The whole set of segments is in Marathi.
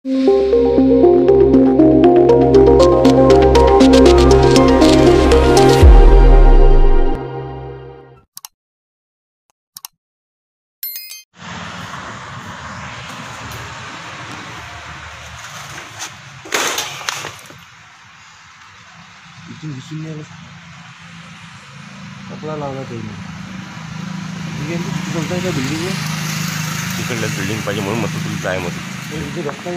इथून दिसून नाही कपडा लावला त्यांनी बोलताय का बिल्डिंग तिकडल्या बिल्डिंग पाहिजे म्हणून मग तुला जाय मध्ये रस्ता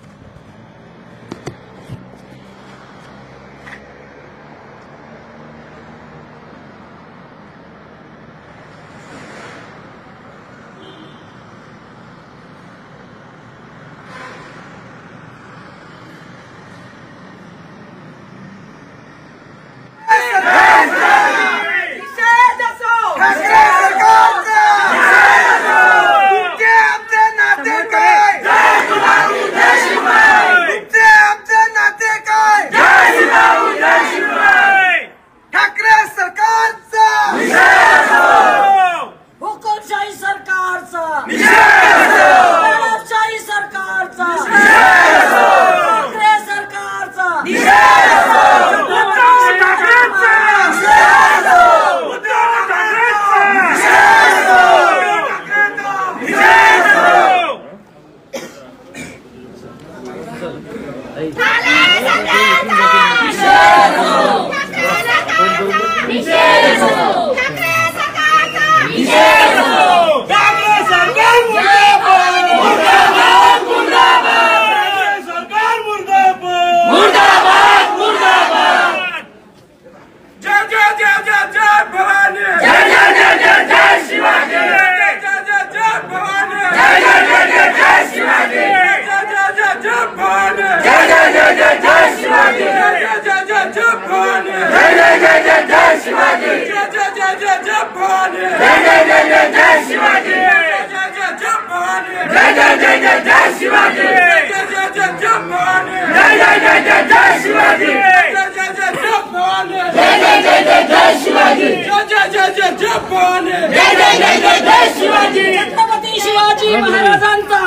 छत्रपती शिवाजी महाराजांचा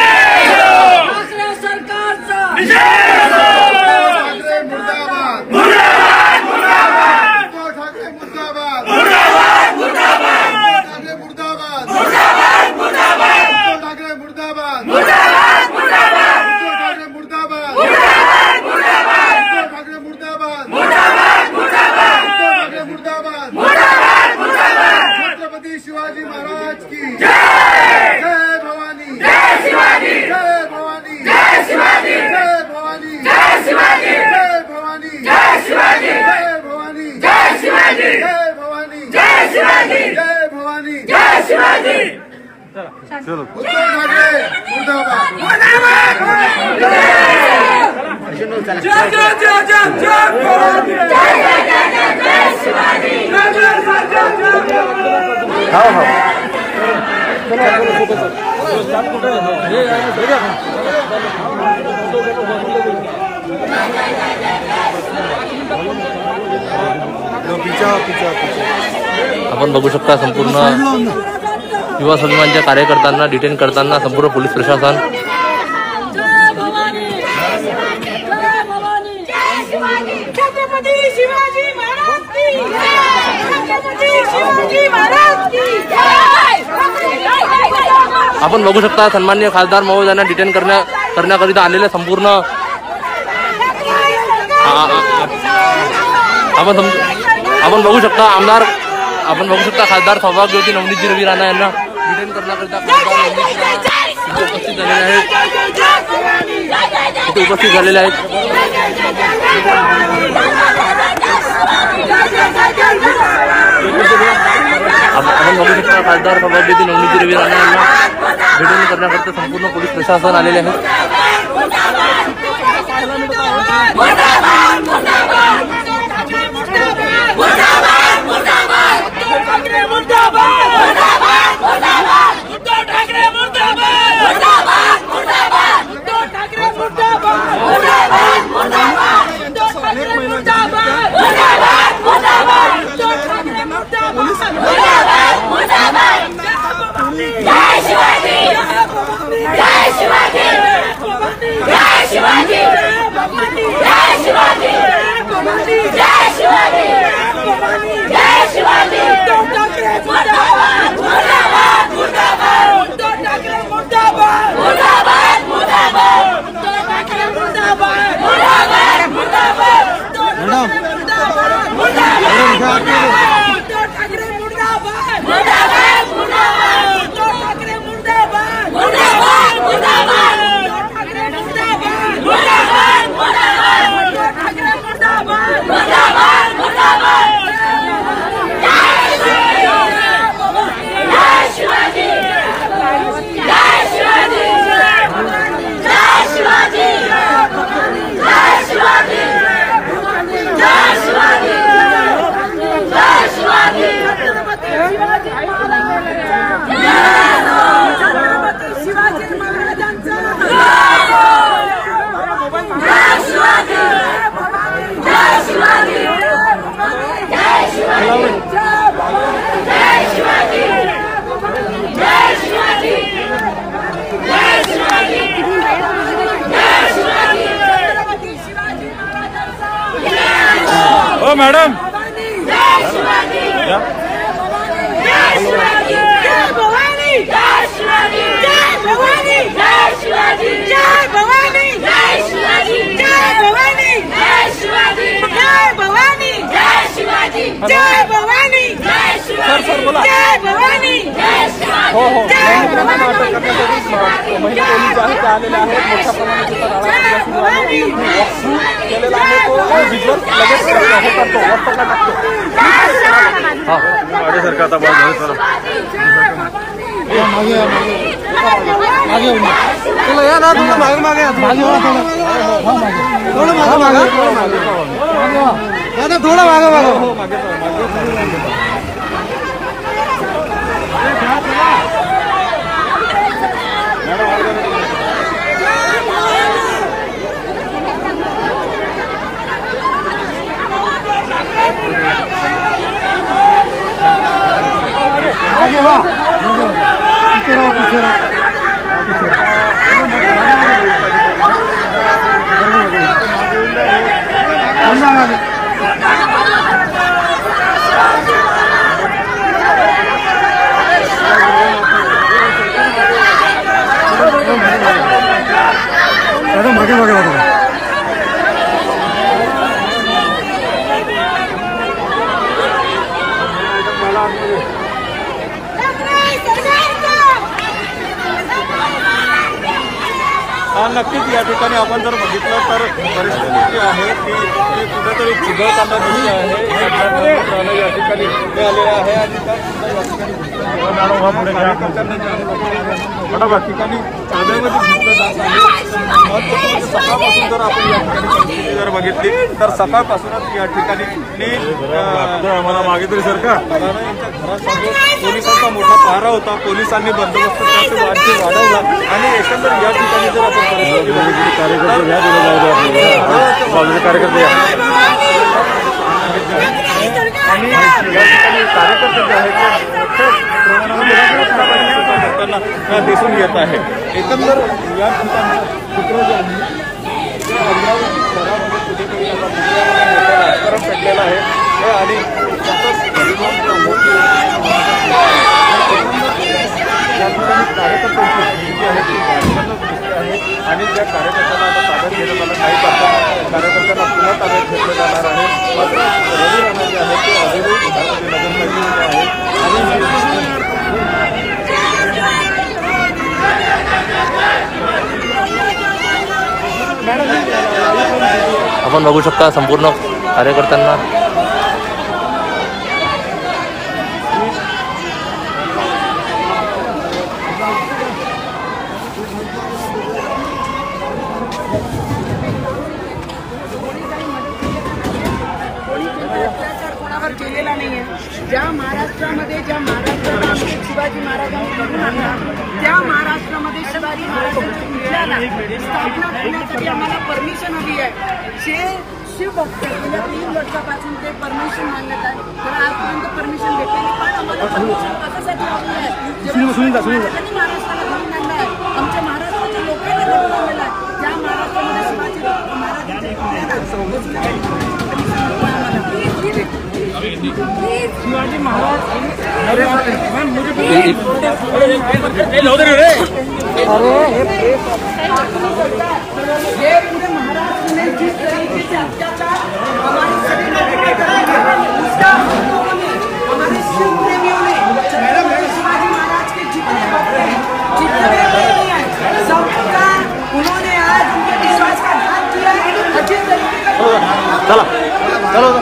ठाकरे सरकारचा छत्रपती शिवाजी महाराज की जय भवानी जय शिवाजी जय भवानी जय शिवाजी जय भवानी जय शिवाजी जय भवानी जय शिवाजी जय भवानी जय शिवाजी जय भवानी जय शिवाजी जय भवानी जय शिवाजी चलो उद्धव ठाकरे मुर्दाबाद मुर्दाबाद जय जय जय जय जय भवानी जय जय जय जय शिवाजी जय जय जय जय हाँ आपण बघू शकता संपूर्ण युवा स्वाभिमानच्या कार्यकर्त्यांना डिटेन करताना संपूर्ण पोलीस प्रशासन छत्रपती शिवाजी महाराज की छत्रपती शिवाजी महाराज की आपण बघू शकता सन्माननीय खासदार महोदयांना डिटेन करण्याकरिता आलेले संपूर्ण आपण बघू शकता आमदार आपण बघू शकता खासदार सौभाग्यवती नवनीतजी रवी राणा यांना डिटेन करण्याकरिता उपस्थित झालेले आहेत आपण बघू शकता खासदार सौभाग्यवती नवनीतजी रवी राणा यांना डिटेन करण्याकरिता संपूर्ण पोलीस प्रशासन आलेले आहे जय शिवाजी जय शिवाजी हो मॅडम जय शिवाजी जय शिवाजी जय भवानी जय शिवाजी जय भवानी जय शिवाजी जय भवानी जय शिवाजी जय भवानी जय शिवाजी जय भवानी जय शिवाजी जय भवानी जय शिवाजी जय भवानी जय शिवाजी हो हो जय महिला पोलीस जे आहेत ते आलेले आहेत मोठ्या प्रमाणात केलेला आहे तो विज्युअल लगेच हे करतो वस्तूला टाकतो माझ्यासारखं आता बघा मागे मागे चला या ना तुम्ही मागे मागे मागे थोडं मागे मागे थोडं मागे मागे हो मागे आगे वाह पीछे रहो पीछे रहो मागे मागे मागे नक्कीच या ठिकाणी आपण जर बघितलं तर परिस्थिती जी आहे ती कुठेतरी चिघळताना दिसली आहे या ठिकाणी हे आलेले आहे आणि ठिकाणी ताब्यामध्ये घेतलं जात आहे. सकाळपासून जर आपण या ठिकाणी परिस्थिती जर बघितली तर सकाळपासूनच या ठिकाणी मला मागे तरी सरकार यांच्या घरासमोर पोलिसांचा मोठा पहारा होता. पोलिसांनी बंदोबस्त वाढवला आणि एकंदर या ठिकाणी जर आपण परिस्थिती बघितली कार्यकर्ते आणि या ठिकाणी कार्यकर्ते जे आहेत ते दिसून येत आहे. एकंदर या ठिकाणी चित्र जे आहे ते अमरावती शहरामध्ये कुठेतरी आता राजकारण पेटलेलं आहे हे आणि या ठिकाणी कार्यकर्त्यांची जी आहे ती वाढताना दिसते आहे आणि ज्या कार्यकर्त्यांना आता ताब्यात घेण्यात आलं काही कार्यकर्त्यांना पुन्हा ताब्यात घेतलं जाणार आहे. मात्र रवी राणा जे आहे ते अजूनही नगरपालिकेमध्ये आहे आपण बघू शकता संपूर्ण कार्यकर्त्यांना केलेला नाहीये. ज्या महाराष्ट्रामध्ये शिवाजी महाराजांनी घडवून आणला त्या महाराष्ट्रामध्ये शिवाजी महाराजांच्या पुतळ्याला स्थापना करण्यासाठी आम्हाला परमिशन हवी आहे. शिवभक्त गेल्या 3 वर्षापासून ते परमिशन मागण्यात आहे तर आजपर्यंत परमिशन भेटलेली पण आम्हाला परमिशन कशासाठी हवी आहे. महाराष्ट्राला घडवून आणलं आहे आमच्या महाराष्ट्राच्या लोकांना घडवून आणलेलं आहे. ज्या महाराष्ट्रामध्ये शिवाजी महाराजांच्या पुतळ्याला शिवाजी महाराज ये पूरे महाराष्ट्र में जिस तरीके से अत्याचार हमारे सभी उसका हमारे शिव प्रेमियों ने शिवाजी महाराज के जितने भक्त हैं जितने सबका उन्होंने आज उनके विश्वास का घात किया और जिस तरीके का चलो चलो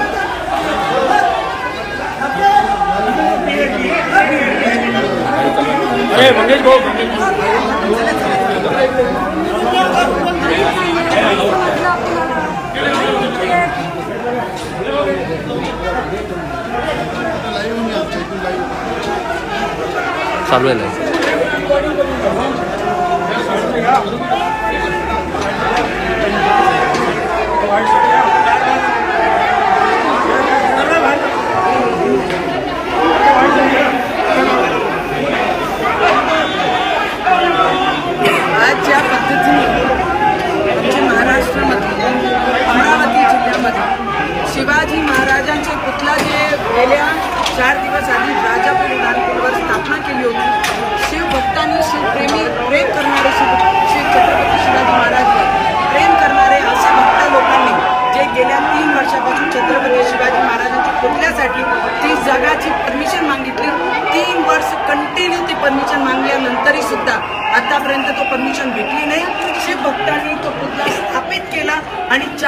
अरे मंगेश भाऊ चालू आहे ना आज ज्या पद्धतीने आमच्या महाराष्ट्रामध्ये अमरावती जिल्ह्यामध्ये शिवाजी महाराज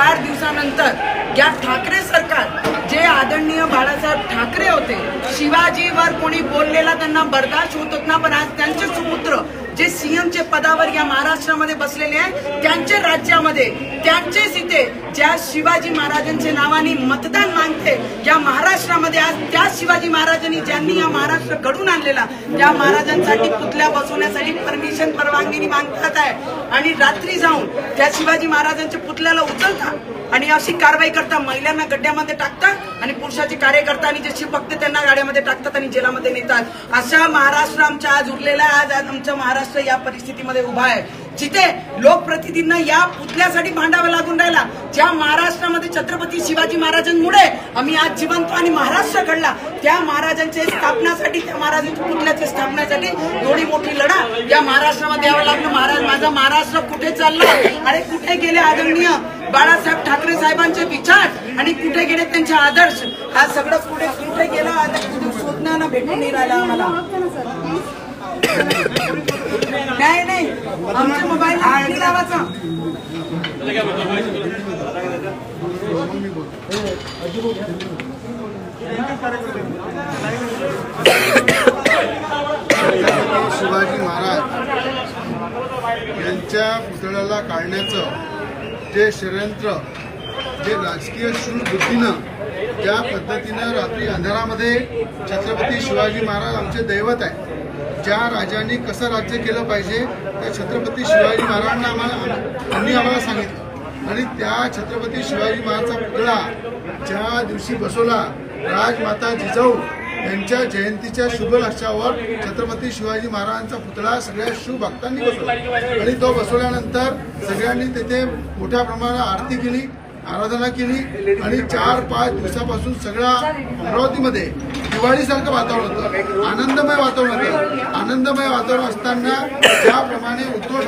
4 दिवसानंतर या ठाकरे सरकार, जे आदरणीय बाळासाहेब ठाकरे होते, शिवाजीवर कोणी बोललेला त्यांना बर्दाश्त होत होत ना, पण आज त्यांचे सुपुत्र जे सीएमचे पदावर या महाराष्ट्रामध्ये बसलेले आहेत, त्यांचे राज्यामध्ये त्यांचेच इथे ज्या शिवाजी महाराजांच्या नावाने मतदान मागते या महाराष्ट्रामध्ये, आज त्या शिवाजी महाराजांनी ज्यांनी या महाराष्ट्र घडून आणलेला त्या महाराजांसाठी पुतळा बसवण्यासाठी परमिशन परवानगी मागतात आहे आणि रात्री जाऊन त्या शिवाजी महाराजांच्या पुतळ्याला उचलता आणि अशी कारवाई करता, महिलांना गड्ड्यामध्ये टाकतात आणि पुरुषाचे कार्यकर्ता आणि जे शिवभक्त त्यांना गाड्यामध्ये टाकतात आणि जेलामध्ये नेतात. अशा महाराष्ट्र आमच्या आज उरलेला आहे. आज आमचं महाराष्ट्र या परिस्थितीमध्ये उभा आहे, जिथे लोकप्रतिनिधींना या पुतळ्यासाठी भांडावं लागून राहिला. ज्या महाराष्ट्रामध्ये छत्रपती शिवाजी महाराजांमुळे आम्ही आज जिवंत आणि महाराष्ट्र घडला, त्या महाराजांच्या स्थापनासाठी, त्या महाराजांच्या पुतळ्याच्या स्थापनासाठी एवढी मोठी लढा या महाराष्ट्रामध्ये द्यावं लागलं. महाराज, माझा महाराष्ट्र कुठे चाललं आणि कुठे गेले आदरणीय बाळासाहेब ठाकरे साहेबांचे विचार आणि कुठे गेले त्यांचे आदर्श? हा सगळं कुठे कुठे गेलं आता कुठे शोधण्यानं भेटून नाही राहिलं आम्हाला. नाही आमच्या मोबाईल लावायचा. शिवाजी महाराज यांच्या पुतळ्याला काढण्याचं जे षडयंत्र, जे राजकीय शूरबुद्धीनं ज्या पद्धतीनं रात्री अंधारामध्ये छत्रपती शिवाजी महाराज आमचे दैवत आहे, ज्या राजांनी कसं राज्य केलं पाहिजे त्या छत्रपती शिवाजी महाराजांना आम्हाला सांगितलं आणि त्या छत्रपती शिवाजी महाराजांचा पुतळा ज्या दिवशी बसवला, राजमाता जिजाऊ यांच्या जयंतीच्या शुभ लक्षावर छत्रपती शिवाजी महाराजांचा पुतळा सगळ्या शिवभक्तांनी बसवला आणि तो बसवल्यानंतर सगळ्यांनी तिथे मोठ्या प्रमाणात आरती केली, आराधना केली आणि 4-5 दिवसापासून सगळ्या अमरावतीमध्ये दिवाळीसारखं वातावरण होतं, आनंदमय वातावरण होतं. आनंदमय वातावरण असताना ज्याप्रमाणे उद्धव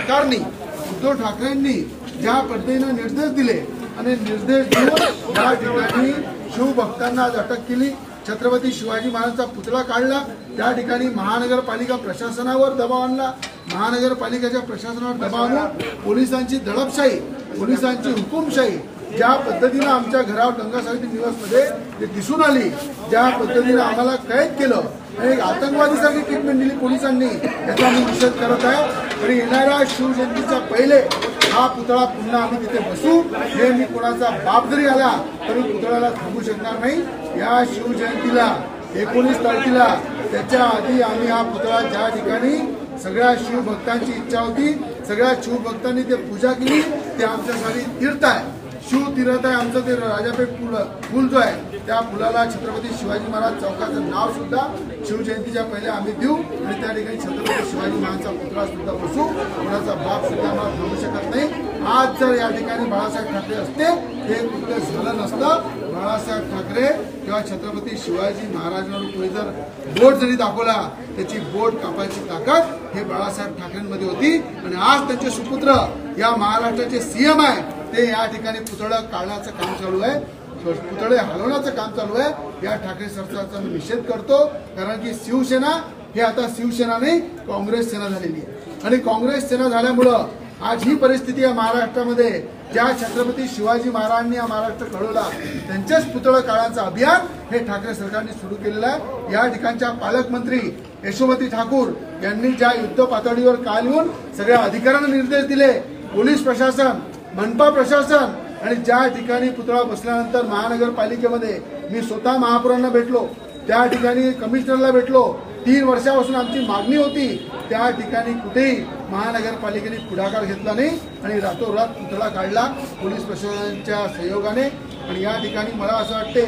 ठाकरेंनी ज्या पद्धतीनं निर्देश दिले आणि निर्देश देऊन या ठिकाणी शिवभक्तांना आज अटक केली, छत्रपती शिवाजी महाराजांचा पुतळा काढला, त्या ठिकाणी महानगरपालिका प्रशासनावर दबाव आणला, महानगरपालिकेच्या प्रशासनावर दबाव आणून पोलिसांची दडपशाही, पोलिसांची हुकुमशाही ज्या पद्धतीनं आमच्या घरावर गंगासाहित्य निवासमध्ये जे दिसून आली, ज्या पद्धतीनं आम्हाला कैद केलं आणि एक आतंकवादीसारखी ट्रीटमेंट दिली पोलिसांनी, याचा आम्ही निषेध करत आहे. आणि येणाऱ्या शिवजयंतीच्या पहिले हा पुतळा पुन्हा आम्ही तिथे बसू, हे मी कोणाचा बाप जरी आला तरी पुतळ्याला थांबू शकणार नाही. या शिवजयंतीला 19 तारखेला त्याच्या आधी आम्ही हा पुतळा ज्या ठिकाणी सगळ्या शिवभक्तांची इच्छा होती, सगळ्या शिवभक्तांनी ते पूजा केली, ते आमच्यासाठी तीर्थ आहे, शिवतीर्थ आहे आमचं. ते राजापेठ पूल जो आहे त्या पुलाला छत्रपती शिवाजी महाराज चौकाचं नाव सुद्धा शिवजयंतीच्या पहिले आम्ही देऊ आणि त्या ठिकाणी छत्रपती शिवाजी महाराजांचा पुतळा सुद्धा बसू. कोणाचा बाप सुद्धा आम्हाला थांबू शकत नाही. आज जर या ठिकाणी बाळासाहेब ठाकरे असते हे कृत्य झालं नसतं. बाळासाहेब ठाकरे किंवा छत्रपती शिवाजी महाराजांवर कोणी जर बोट जरी दाखवला त्याची बोट कापायची ताकद हे बाळासाहेब ठाकरेंमध्ये होती आणि आज त्यांचे सुपुत्र या महाराष्ट्राचे सीएम आहे, ते या ठिकाणी पुतळा काढण्याचं काम चालू आहे, पुतळे हलवण्याचं काम चालू आहे. या ठाकरे सरकारचा मी निषेध करतो, कारण की शिवसेना हे आता शिवसेना नाही काँग्रेस सेना झालेली आहे आणि काँग्रेस सेना झाल्यामुळं आज ही परिस्थिती आहे महाराष्ट्रामध्ये. ज्या छत्रपती शिवाजी महाराजांनी हा महाराष्ट्र घडवला त्यांचेच पुतळं काढण्याचं अभियान हे ठाकरे सरकारने सुरू केलेलं आहे. या ठिकाणच्या पालकमंत्री यशोमती ठाकूर यांनी ज्या युद्ध पातळीवर काल येऊन सगळ्या अधिकाऱ्यांना निर्देश दिले, पोलीस प्रशासन, मनपा प्रशासन आणि ज्या ठिकाणी पुतळा बसल्यानंतर महानगरपालिकेमध्ये मी स्वतः महापौरांना भेटलो, त्या ठिकाणी कमिशनरला भेटलो. 3 वर्षापासून आमची मागणी होती, त्या ठिकाणी कुठेही महानगरपालिकेने पुढाकार घेतला नाही आणि रातोरात पुतळा काढला पोलीस प्रशासनाच्या सहयोगाने. आणि या ठिकाणी मला असं वाटते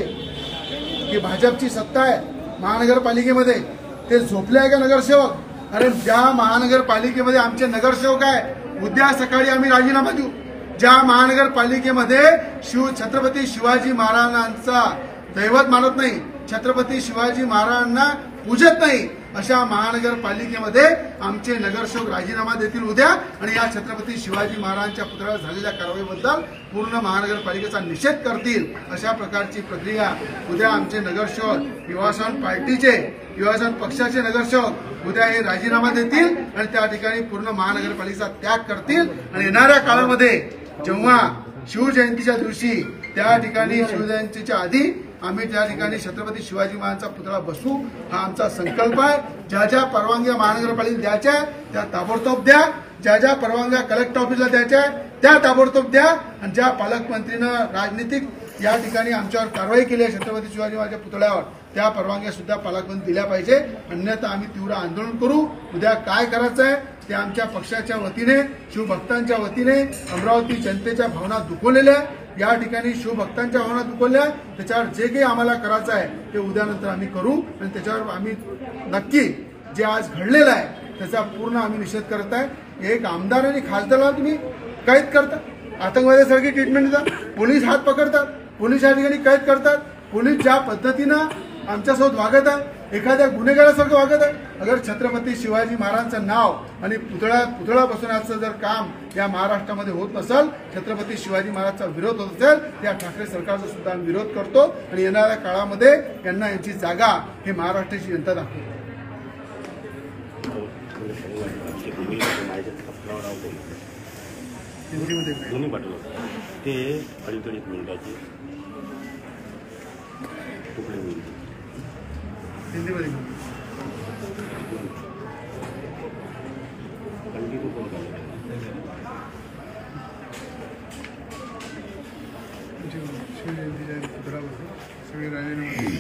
की भाजपची सत्ता आहे महानगरपालिकेमध्ये, ते झोपले आहे का नगरसेवक? अरे ज्या महानगरपालिकेमध्ये आमचे नगरसेवक आहे, उद्या सकाळी आम्ही राजीनामा देऊ. ज्या महानगरपालिकेमध्ये छत्रपती शिवाजी महाराजांचा दैवत मानत नाही, छत्रपती शिवाजी महाराजांना पूजत नाही, अशा महानगरपालिकेमध्ये आमचे नगरसेवक राजीनामा देतील उद्या आणि या छत्रपती शिवाजी महाराजांच्या पुतळ्यावर झालेल्या कारवाईबद्दल पूर्ण महानगरपालिकेचा निषेध करतील. अशा प्रकारची प्रक्रिया उद्या आमचे नगरसेवक युवासन पार्टीचे, युवासन पक्षाचे नगरसेवक उद्या हे राजीनामा देतील आणि त्या ठिकाणी पूर्ण महानगरपालिकेचा त्याग करतील. आणि येणाऱ्या काळामध्ये जेव्हा शिवजयंतीच्या दिवशी त्या ठिकाणी शिवजयंतीच्या आधी आम्ही त्या ठिकाणी छत्रपती शिवाजी महाराजांचा पुतळा बसवू, हा आमचा संकल्प आहे। ज्या ज्या परवानग्या महानगरपालिकेला द्यायच्या त्या ताबडतोब द्या, ज्या ज्या परवानग्या कलेक्टर ऑफिसला द्यायच्या त्या ताबडतोब द्या, आणि ज्या पालकमंत्रीनं राजनीतिक या ठिकाणी आमच्यावर कारवाई केली आहे छत्रपती शिवाजी महाराजांच्या पुतळ्यावर, त्या परवानग्या सुद्धा पालकमंत्री दिल्या पाहिजे, अन्यथा आम्ही तीव्र आंदोलन करू। उद्या काय करायचं आहे ते आमच्या पक्षाच्या वतीने, शिवभक्तांच्या वतीने अमरावती जनतेच्या भावना दुखवलेल्या, या ठिकाणी शिवभक्तांच्या भावना दुखवल्या, त्याच्यावर जे काही आम्हाला करायचं आहे ते उद्यानंतर आम्ही करू, आणि त्याच्यावर आम्ही नक्की जे आज घडलेलं आहे त्याचा पूर्ण आम्ही निषेध करत आहे। एक आमदार आणि खासदाराला तुम्ही कैद करता, आतंकवाद्यासारखी ट्रीटमेंट देतात, पोलीस हात पकडतात, पोलीस या ठिकाणी कैद करतात, पोलीस ज्या पद्धतीनं आमच्यासोबत वागत आहे एखाद्या गुन्हेगारासारखं वागत आहे। अगर छत्रपती शिवाजी महाराजांचं नाव आणि पुतळा बसवण्याचं जर काम या महाराष्ट्रामध्ये होत नसेल, छत्रपती शिवाजी महाराजांचा विरोध होत असेल, त्या ठाकरे सरकारचा सुद्धा आम्ही विरोध करतो, आणि येणाऱ्या काळामध्ये यांना यांची जागा हे महाराष्ट्राची जनता दाखवेल। दोन्ही पाठवलं ते अडीच मिनिटाचे तुकडे होईल हिंदीमध्ये कंटिन्यू कोण करणार शिवजयंतीच्या पुतळ्यावर सगळे राजीनामे।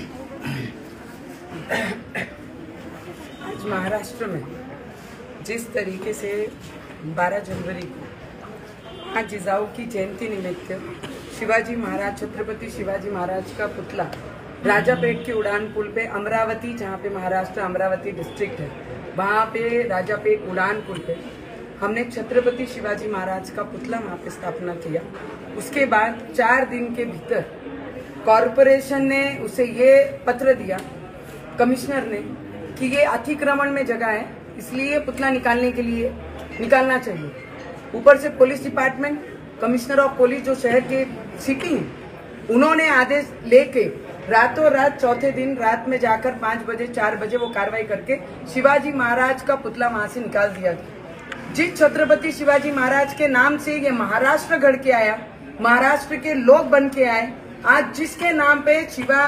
आज महाराष्ट्र में जिस तरीके से 12 जनवरी को आज जिजाऊ की जयंती निमित्त शिवाजी महाराज, छत्रपति शिवाजी महाराज का पुतला राजापेट के उड़ान पुल पे, अमरावती, जहाँ पे महाराष्ट्र अमरावती डिस्ट्रिक्ट है, वहाँ पे राजापेट उड़ान पुल पे हमने छत्रपति शिवाजी महाराज का पुतला वहाँ पे स्थापना किया। उसके बाद 4 दिन के भीतर कॉरपोरेशन ने उसे ये पत्र दिया, कमिश्नर ने, कि ये अतिक्रमण में जगह है, इसलिए पुतला निकालने के लिए निकालना चाहिए। ऊपर से police department, commissioner of police जो शहर के सिटी हैं, उन्होंने आदेश लेके रातों रात चौथे दिन रात में जाकर 5 बजे 4 बजे वो कार्रवाई करके शिवाजी महाराज का पुतला वहां से निकाल दिया गया। जिस छत्रपति शिवाजी महाराज के नाम से ये महाराष्ट्र गढ़ के आया, महाराष्ट्र के लोग बन के आए, आज जिसके नाम पे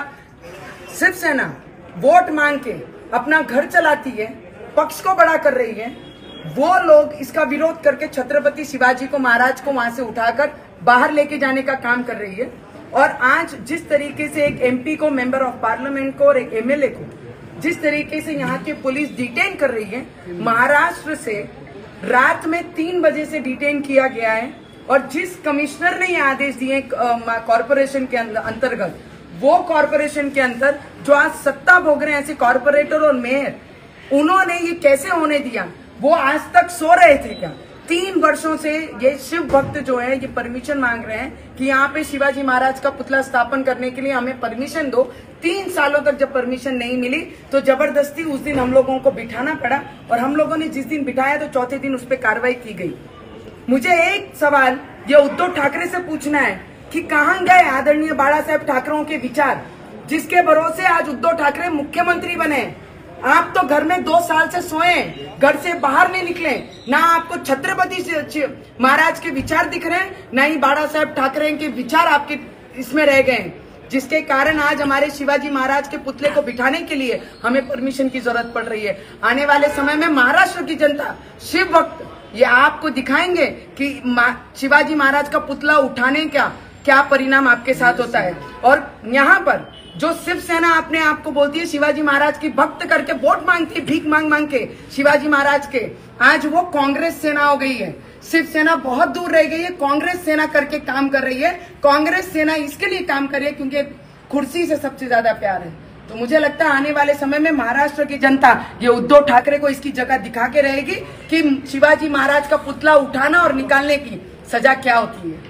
शिवसेना वोट मांग के अपना घर चलाती है, पक्ष को बड़ा कर रही है, वो लोग इसका विरोध करके छत्रपति शिवाजी को, महाराज को वहां से उठाकर बाहर लेके जाने का काम कर रही है। और आज जिस तरीके से एक एमपी को, मेंबर ऑफ पार्लियामेंट को और एक एमएलए को जिस तरीके से यहाँ की पुलिस डिटेन कर रही है, महाराष्ट्र से रात में 3 बजे से डिटेन किया गया है। और जिस कमिश्नर ने ये आदेश दिए कॉरपोरेशन के अंतर्गत, वो कॉरपोरेशन के अंदर जो आज सत्ता भोग रहे हैं ऐसे कॉरपोरेटर और मेयर, उन्होंने ये कैसे होने दिया? वो आज तक सो रहे थे क्या? 3 वर्षों से ये शिव भक्त जो है ये परमिशन मांग रहे हैं कि यहाँ पे शिवाजी महाराज का पुतला स्थापन करने के लिए हमें परमिशन दो। 3 सालों तक जब परमिशन नहीं मिली तो जबरदस्ती उस दिन हम लोगों को बिठाना पड़ा, और हम लोगों ने जिस दिन बिठाया तो चौथे दिन उस पर कार्रवाई की गई। मुझे एक सवाल ये उद्धव ठाकरे से पूछना है कि कहाँ गए आदरणीय बाला साहेब ठाकरे के विचार, जिसके भरोसे आज उद्धव ठाकरे मुख्यमंत्री बने। आप तो घर में 2 साल से सोए, घर से बाहर नहीं निकले, ना आपको छत्रपति महाराज के विचार दिख रहे हैं, ना ही बाला साहेब ठाकरे के विचार आपके इसमें रह गए, जिसके कारण आज हमारे शिवाजी महाराज के पुतले को बिठाने के लिए हमें परमिशन की जरूरत पड़ रही है। आने वाले समय में महाराष्ट्र की जनता, शिव भक्त ये आपको दिखाएंगे कि शिवाजी महाराज का पुतला उठाने का क्या परिणाम आपके साथ होता है। और यहाँ पर जो शिवसेना अपने आप को बोलती है शिवाजी महाराज की भक्त करके वोट मांगती है, भीख मांग मांग के शिवाजी महाराज के, आज वो कांग्रेस सेना हो गई है। शिवसेना बहुत दूर रह गई है, कांग्रेस सेना करके काम कर रही है। कांग्रेस सेना इसके लिए काम कर रही है क्योंकि कुर्सी से सबसे ज्यादा प्यार है। तो मुझे लगता है आने वाले समय में महाराष्ट्र की जनता ये उद्धव ठाकरे को इसकी जगह दिखा के रहेगी कि शिवाजी महाराज का पुतला उठाना और निकालने की सजा क्या होती है।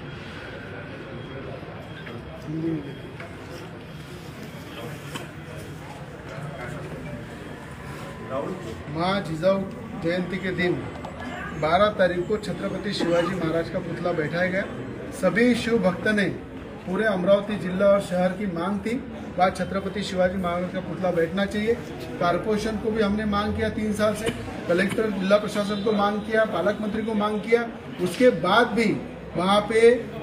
माँ जिजाऊ जयंती के दिन 12 तारीख को छत्रपति शिवाजी महाराज का पुतला बैठाया गया। सभी शिव भक्त ने पूरे अमरावती जिला और शहर की मांग थी, वहाँ छत्रपति शिवाजी महाराज का पुतला बैठना चाहिए। कारपोरेशन को भी हमने मांग किया 3 साल से, कलेक्टर, जिला प्रशासन को मांग किया, पालक मंत्री को मांग किया। उसके बाद भी वहाँ पे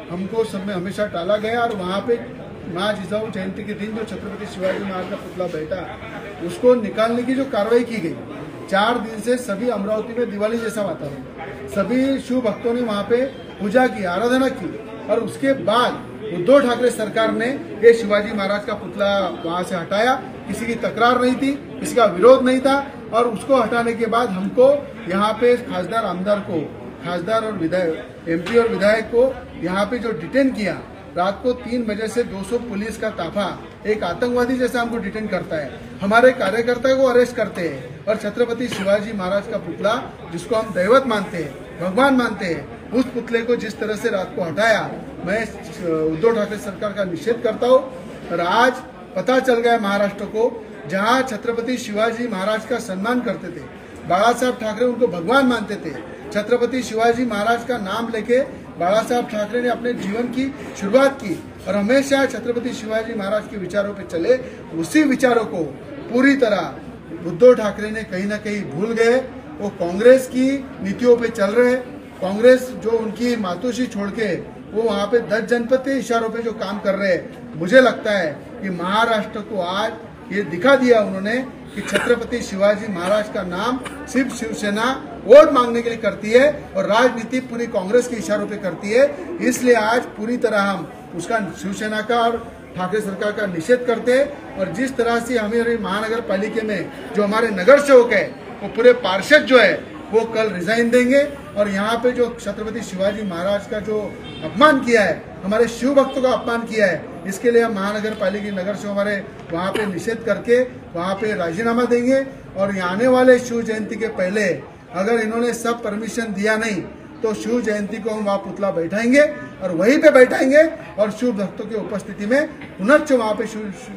हमको सब में हमेशा टाला गया और वहाँ पे माँ जिजाऊ जयंती के दिन जो छत्रपति शिवाजी महाराज का पुतला बैठा उसको निकालने की जो कार्रवाई की गई, 4 दिन से सभी अमरावती में दिवाली जैसा वातावरण, सभी शिव भक्तों ने वहाँ पे पूजा की, आराधना की और उसके बाद उद्धव ठाकरे सरकार ने ये शिवाजी महाराज का पुतला वहाँ से हटाया। किसी की तकरार नहीं थी, किसी का विरोध नहीं था और उसको हटाने के बाद हमको यहाँ पे खासदार आमदार को, खासदार और विधायक, एमपी और विधायक को यहाँ पे जो डिटेन किया, रात को 3 बजे से 200 पुलिस का ताफा एक आतंकवादी जैसा हमको डिटेन करता है, हमारे कार्यकर्ता को अरेस्ट करते हैं और छत्रपति शिवाजी महाराज का पुतला जिसको हम दैवत मानते हैं, भगवान मानते हैं, उस पुतले को जिस तरह से रात को हटाया, मैं उद्धव ठाकरे सरकार का निषेध करता हूँ। और आज पता चल गया महाराष्ट्र को, जहाँ छत्रपति शिवाजी महाराज का सम्मान करते थे, बाला साहब ठाकरे उनको भगवान मानते थे, छत्रपति शिवाजी महाराज का नाम लेके बाला साहब ठाकरे ने अपने जीवन की शुरुआत की और हमेशा छत्रपति शिवाजी महाराज के विचारों पे चले। उसी विचारों को पूरी तरह उद्धव ठाकरे ने कहीं ना कहीं भूल गए, वो कांग्रेस की नीतियों पे चल रहे। कांग्रेस जो उनकी मातोश्री छोड़ के वो वहाँ पे 10 जनपद के इशारों पे जो काम कर रहे हैं, मुझे लगता है कि महाराष्ट्र को आज ये दिखा दिया उन्होंने कि छत्रपति शिवाजी महाराज का नाम सिर्फ शिवसेना वोट मांगने के लिए करती है और राजनीति पूरी कांग्रेस के इशारों पे करती है। इसलिए आज पूरी तरह हम उसका, शिवसेना का और ठाकरे सरकार का निषेध करते हैं। और जिस तरह से हमारे महानगर पालिका में जो हमारे नगर सेवक है, वो पूरे पार्षद जो है वो कल रिजाइन देंगे और यहाँ पे जो छत्रपति शिवाजी महाराज का जो अपमान किया है, हमारे शिव भक्तों का अपमान किया है, इसके लिए हम महानगर पालिका नगर से हमारे वहाँ पे निषेध करके वहाँ पे राजीनामा देंगे। और आने वाले शिव जयंती के पहले अगर इन्होंने सब परमिशन दिया नहीं तो शिव जयंती को हम वहाँ पुतला बैठाएंगे और वहीं पे बैठाएंगे और शिव भक्तों की उपस्थिति में पुनश्च वहाँ पे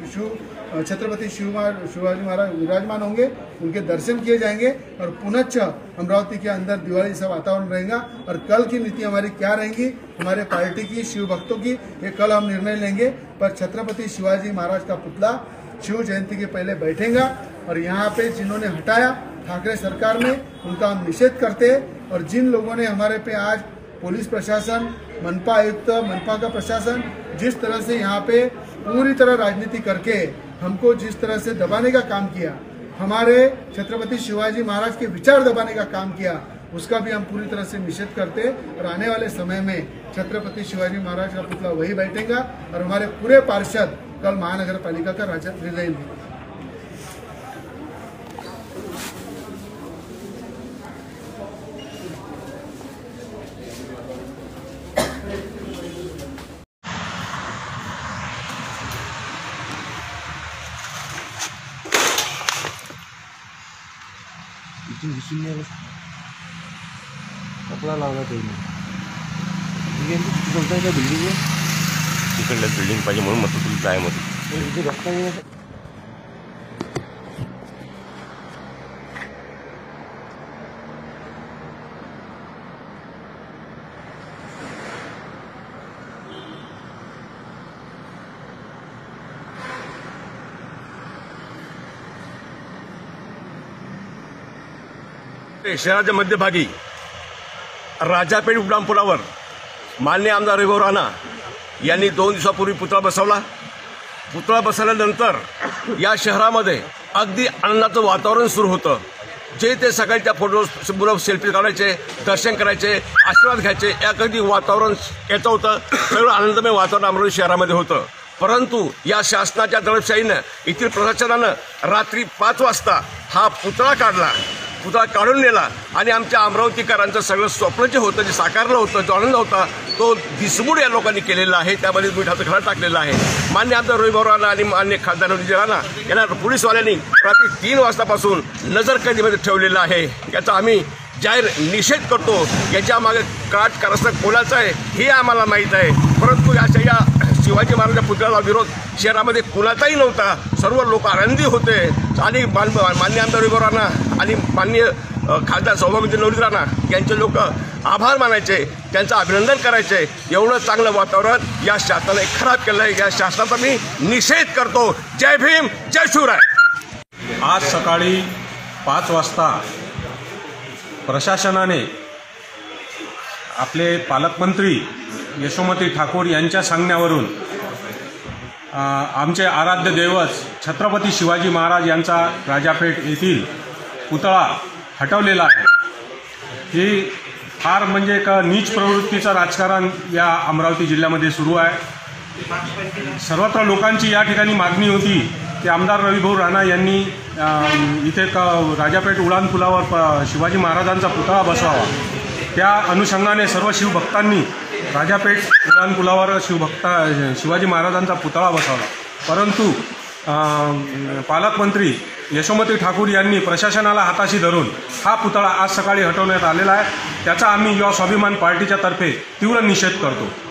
छत्रपति शिवाजी महाराज विराजमान होंगे, उनके दर्शन किए जाएंगे और पुनश्च अमरावती के अंदर दिवाली सा वातावरण रहेगा। और कल की नीति हमारी क्या रहेंगी, हमारे पार्टी की, शिव भक्तों की, ये कल हम निर्णय लेंगे। पर छत्रपति शिवाजी महाराज का पुतला शिव जयंती के पहले बैठेगा और यहाँ पे जिन्होंने हटाया ठाकरे सरकार ने, उनका हम निषेध करते हैं। और जिन लोगों ने हमारे पे आज पुलिस प्रशासन, मनपा आयुक्त, मनपा का प्रशासन जिस तरह से यहाँ पे पूरी तरह राजनीति करके हमको जिस तरह से दबाने का काम किया, हमारे छत्रपति शिवाजी महाराज के विचार दबाने का काम किया, उसका भी हम पूरी तरह से निषेध करते हैं। और आने वाले समय में छत्रपति शिवाजी महाराज का पुतला वही बैठेगा और हमारे पूरे पार्षद कल महानगर पालिका का रिजाइन देंगे। कपडा लावला त्यांनी का बिल्डिंग आहे तिकडल्या बिल्डिंग पाहिजे म्हणून मग तुला जाय मध्ये रस्ता शहराच्या मध्यभागी राजापेठ उड्डाणपुलावर माननीय आमदार रविभाऊ राणा यांनी 2 दिवसापूर्वी पुतळा बसवला। पुतळा बसवल्यानंतर या शहरामध्ये अगदी आनंदाचं वातावरण सुरू होतं। जे ते सगळ्यांच्या फोटो सेल्फी काढायचे, दर्शन करायचे, आशीर्वाद घ्यायचे, एक अगदी वातावरण येतं होतं। सगळं आनंदमय वातावरण अमरावती शहरामध्ये होतं। परंतु या शासनाच्या दडपशाहीनं, येथील प्रशासनानं रात्री 5 वाजता हा पुतळा काढला, पुतळा काढून नेला आणि आमच्या अमरावतीकरांचं सगळं स्वप्न जे होतं, जे साकारलं होतं, जो आनंद होता, तो दिसमूड या लोकांनी केलेला आहे। त्यामध्ये मिठाचं खडा टाकलेला आहे। मान्य आमदार रविभाऊ राणा आणि मान्य खासदार राणा यांना पोलीसवाल्यांनी रात्री 3 वाजतापासून नजरकैदीमध्ये ठेवलेलं आहे। याचा आम्ही जाहीर निषेध करतो। याच्या मागे काट कारस्थान कोणाचा आहे हे आम्हाला माहीत आहे, परंतु या शिवाजी महाराजांच्या पुतळ्याला विरोध शहरामध्ये कुणाचाही नव्हता। सर्व लोक आनंदी होते आणि मान्य आमदार रविभाऊ राणा आणि माननीय खासदार सौभाग्यवती नवनीत राणा यांचे लोक आभार मानायचे, त्यांचं अभिनंदन करायचे। एवढं चांगलं वातावरण या शासनाने खराब केलं आहे। या शासनाचा मी निषेध करतो। जय भीम, जय शिवराय। आज सकाळी 5 वाजता प्रशासनाने आपले पालकमंत्री यशोमती ठाकूर यांच्या सांगण्यावरून आमचे आराध्य दैवत छत्रपती शिवाजी महाराज यांचा राजापेठ येथील पुतळा हटवलेला आहे। ही फार म्हणजे एक नीच प्रवृत्तीचं राजकारण या अमरावती जिल्ह्यामध्ये सुरू आहे। सर्वत्र लोकांची या ठिकाणी मागणी होती की आमदार रविभाऊ राणा यांनी इथे राजापेठ उड्डाणपुलावर शिवाजी महाराजांचा पुतळा बसवावा। त्या अनुषंगाने सर्व शिवभक्तांनी राजापेठ उड्डाणपुलावर शिवाजी महाराजांचा पुतळा बसवला, परंतु पालकमंत्री यशोमती ठाकूर यांनी प्रशासनाला हाताशी धरून हा पुतळा आज सकाळी हटवण्यात आलेला आहे। त्याचा आम्ही युवा स्वाभिमान पार्टीच्या तर्फे तीव्र निषेध करतो।